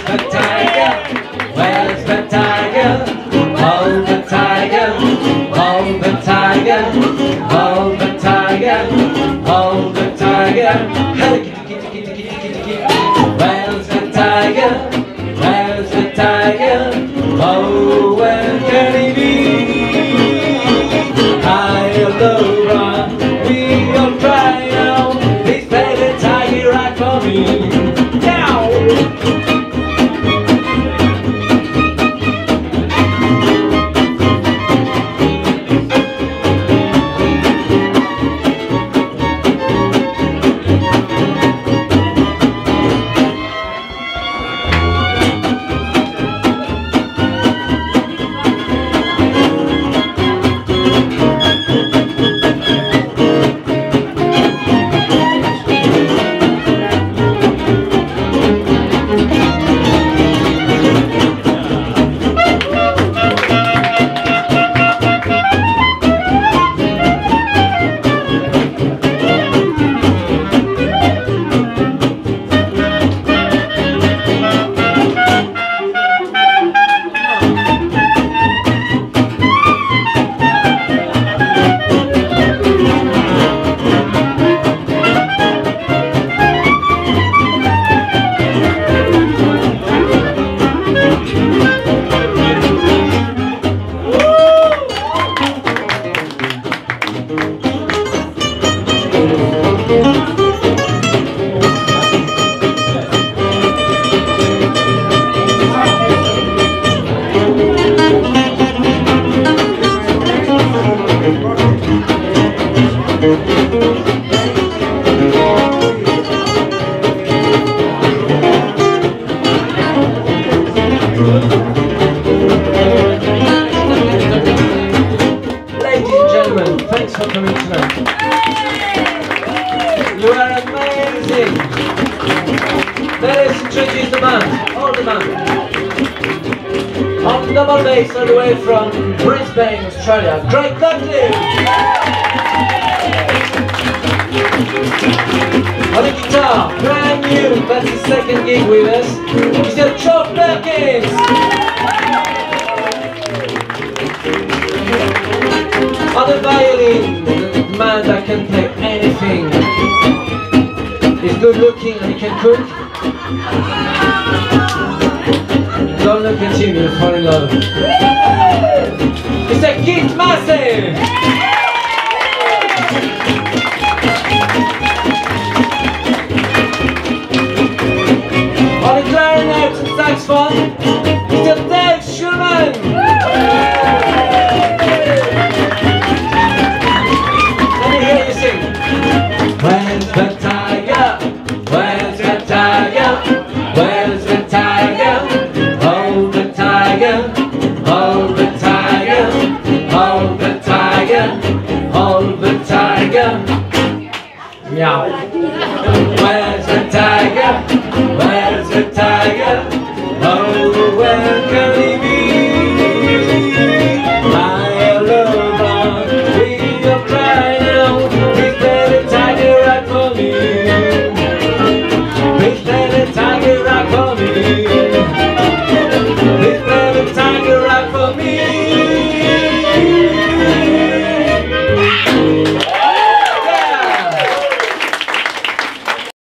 the tiger? Where's the tiger? Hold the tiger, hold the tiger, hold the tiger, hold the tiger. Kitty, kitty, kitty, kitty, kitty, kitty. Where's the tiger? Where's the tiger? Oh, where can he be? High or low, run, we all try now. Please play the tiger right for me. Now! Ladies and gentlemen, thanks for coming tonight. You are amazing. Let us introduce the band, all the band. On double bass all the way from Brisbane, Australia, Craig Douglas. On the guitar, brand new, that's his second gig with us, Mr. Joe Perkins. On the violin, the man that can play anything. He's good looking and he can cook. Don't look at him, you'll fall in love. It's a Keith Massive! On the clarinet and saxophone,